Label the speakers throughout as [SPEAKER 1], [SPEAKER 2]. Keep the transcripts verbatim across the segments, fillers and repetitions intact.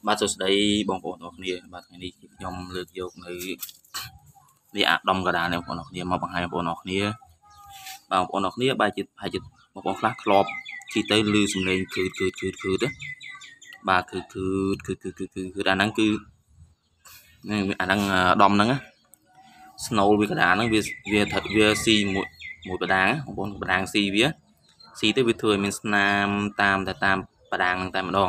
[SPEAKER 1] បាទសួស្តីបងប្អូនទាំងគ្នាបាទថ្ងៃនេះខ្ញុំលើកយកនៅវាអាដំកដាលនេះបងប្អូនទាំងគ្នាមកបង្ហាញបងប្អូនទាំងគ្នាបងប្អូនទាំងគ្នាបែរជាប្រហែលជាបងប្អូនខ្លះធ្លាប់ជិះទៅឮសំឡេងគឺគឺគឺគឺទៅបាទគឺគឺគឺគឺគឺគឺអាហ្នឹងគឺអាហ្នឹងដំហ្នឹងស្នូលវាកដាលហ្នឹងវាវាថាវាស៊ីមួយមួយបដាងបងប្អូនបដាងស៊ីវាស៊ីទៅវាធ្វើឲ្យមានស្នាមតាមតែតាមបដាងហ្នឹងតែម្ដង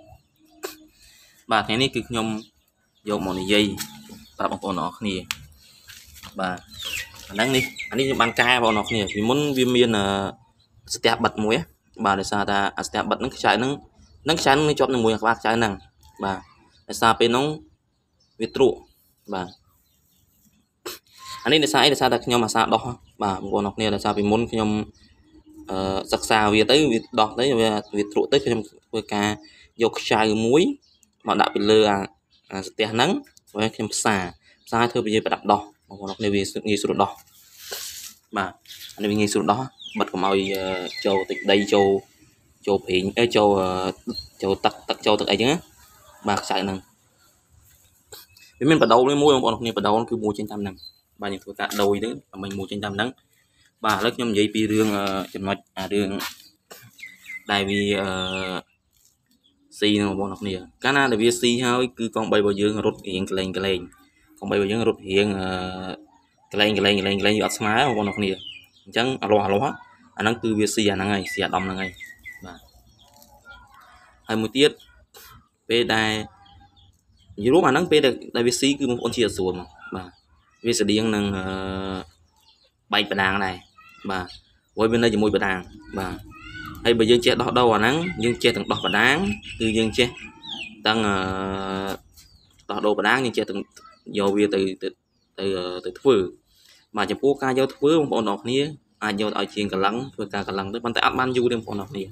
[SPEAKER 1] បាទថ្ងៃនេះគឺខ្ញុំយកមកនិយាយប្រាប់បងប្អូនទាំងអស់គ្នាបាទអាហ្នឹងនេះអានេះខ្ញុំបានកែបងប្អូនទាំងអស់គ្នាពីមុនវាមានស្ទះបិទមួយបាទដោយសារថាអាស្ទះបិទហ្នឹងខ្ចៅហ្នឹងហ្នឹងខ្ចៅនឹងជាប់នឹងមួយក្បាលខ្ចៅហ្នឹងបាទដោយសារពេលហ្នឹងវាទ្រក់បាទអានេះដោយសារអីដោយសារតែខ្ញុំអាសាដោះបាទបងប្អូនទាំងអស់គ្នាដោយសារពីមុនខ្ញុំអឺសិក្សាវាទៅវាដោះទៅវាវាទ្រក់ទៅខ្ញុំធ្វើការយកខ្ចៅមួយមកដាក់ពីលើអាស្ទះហ្នឹងហើយខ្ញុំផ្សារផ្សារធ្វើប្រយោជន៍ប្រដាប់ដោះបងប្អូនគ្នាវាងាយស្រួលដោះបាទអានេះវាងាយស្រួលដោះបិទកុំឲ្យចូលទឹកដីចូលចូលព្រីងអេចូលចូលទឹកទឹកចូលទឹកអីចឹងណាបាទខ្សែហ្នឹងវាមានបដោលមួយបងប្អូនគ្នាបដោលគឺមួយចេញតាមហ្នឹងបាទយើងធ្វើការដូរទៅដើម្បីមួយចេញតាមហ្នឹងបាទឥឡូវខ្ញុំនិយាយពីរឿងចំណុចអារឿងដែលវាអឺស៊ីនឹងបងប្អូនគ្នាកាលណាដែលវាស៊ីហើយគឺកង់បីរបស់យើងរត់រៀងកលែងកលែងកង់បីរបស់យើងរត់រៀងអឺកលែងកលែងកលែងកលែងវាអត់ស្មើបងប្អូនគ្នាអញ្ចឹងអលាស់អលាស់អាហ្នឹងគឺវាស៊ីអាហ្នឹងហើយស៊ីអាដំហ្នឹងហើយបាទហើយមួយទៀតពេលដែលនិយាយរួមអាហ្នឹងពេលដែលវាស៊ីគឺបងប្អូនជាស្រួលបាទវាស្តៀងនឹងអឺបែកបដាងដែរបាទព្រោះវានៅជាមួយបដាងបាទហើយបើយើងចេះដោះដូរអាហ្នឹងយើងចេះទាំងដោះបដាងគឺយើងចេះទាំងអឺដោះដូរបដាងយើងចេះទាំងយកវាទៅទៅទៅធ្វើបាទចំពោះការយកធ្វើបងប្អូនទាំងគ្នាអាចយកឲ្យជាងកលឹងធ្វើការកលឹងទៅប៉ុន្តែអត់បានយូរទេបងប្អូនទាំងគ្នា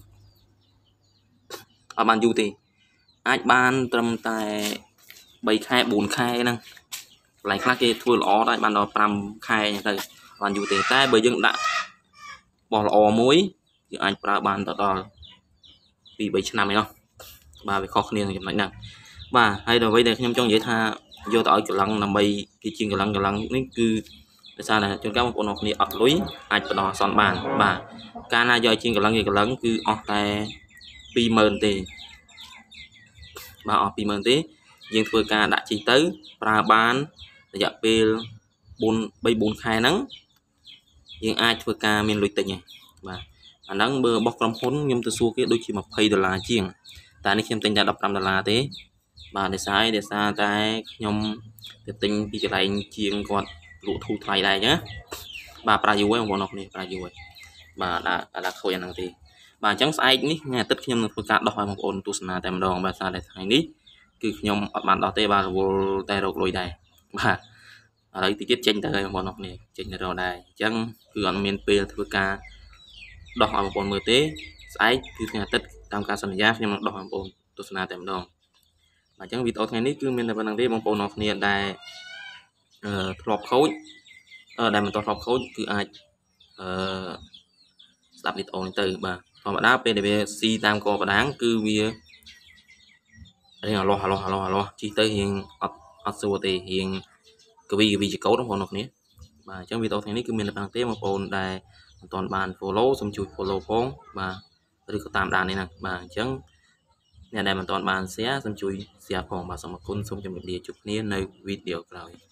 [SPEAKER 1] អត់បានយូរទេអាចបានត្រឹមតែបីខែបួនខែហ្នឹងកន្លែងខ្លះគេធ្វើល្អដែរបានដល់ប្រាំខែទៅបានយូរទេតែបើយើងដាក់បោះល្អមួយយើងអាចប្រើបានទៅដល់ពីរបីឆ្នាំឯណោះបាទវាខុសគ្នានឹងចំណុចហ្នឹងបាទហើយដល់អ្វីដែលខ្ញុំចង់និយាយថាយកទៅឲ្យកលឹងដើម្បីគេជាងកលឹងកលឹងនេះគឺដោយសារតែជួនកាលបងប្អូនគ្នាអត់លុយអាចបដោះអសន្នបានបាទកាលណាយកជាងកលឹងជាងកលឹងគឺអស់តែពីរម៉ឺនទេបាទអស់ពីរម៉ឺនទេយើងធ្វើការដាក់ជីទៅប្រើបានរយៈពេលបួន បីបួនខែហ្នឹងយើងអាចធ្វើការមានលុយតិចហើយបាទអាហ្នឹងបើរបស់ក្រុមហ៊ុនខ្ញុំទៅសួរគេដូចជាยี่สิบដុល្លារជាងតែនេះខ្ញុំទិញតែ15ដុល្លារទេបាទដោយសារដោយសារតែខ្ញុំទៅទិញពីកន្លែងជាងគាត់លក់ធូរថ្លៃដែរអញ្ចឹងបាទប្រើយូរហើយបងប្អូនគ្នាប្រើយូរហើយបាទដាក់ដាក់ខូចអាហ្នឹងទេបាទអញ្ចឹងស្អែកនេះថ្ងៃអាទិត្យខ្ញុំនឹងធ្វើការដោះឲ្យបងប្អូនទស្សនាតែម្ដងបាទសារតែថ្ងៃនេះគឺខ្ញុំអត់បានដោះទេបាទរវល់តែរកលុយដែរបាទឥឡូវតិចទៀតចេញទៅហើយបងប្អូនគ្នាចេញទៅរកដែរអញ្ចឹងគឺអត់មានពេលធ្វើការដោះឲ្យបងប្អូនមើលទេស្អែកគឺថ្ងៃអាទិត្យតាមការសន្យាខ្ញុំនឹងដោះឲ្យបងប្អូនទស្សនាតែម្ដងបាទអញ្ចឹងវីដេអូថ្ងៃនេះគឺមានតែប៉ុណ្្នឹងទេបងប្អូនគ្នាដែលអឺធ្លាប់ខូចអឺដែលមិនទាន់ធ្លាប់ខូចគឺអាចអឺស្ដាប់វីដេអូនេះទៅបាទធម្មតាពេលដែលវាស៊ីតាមកបដាងគឺវារៀងអលាស់អលាស់អលាស់អលាស់ជីទៅរៀងអត់អត់ស្រួលទេរៀងកវីកវីជាកោតបងប្អូនគ្នាបាទអញ្ចឹងវីដេអូថ្ងៃនេះគឺមានតែប៉ុណ្្នឹងទេបងប្អូនដែលមិនទាន់បាន follow សូមជួយ follow ផងបាទឬក៏តាមដាននេះណាបាទអញ្ចឹងអ្នកដែលមិនទាន់បាន share សូមជួយ share ផងបាទសូមអរគុណសូមជម្រាបលាជួបគ្នានៅវីដេអូក្រោយ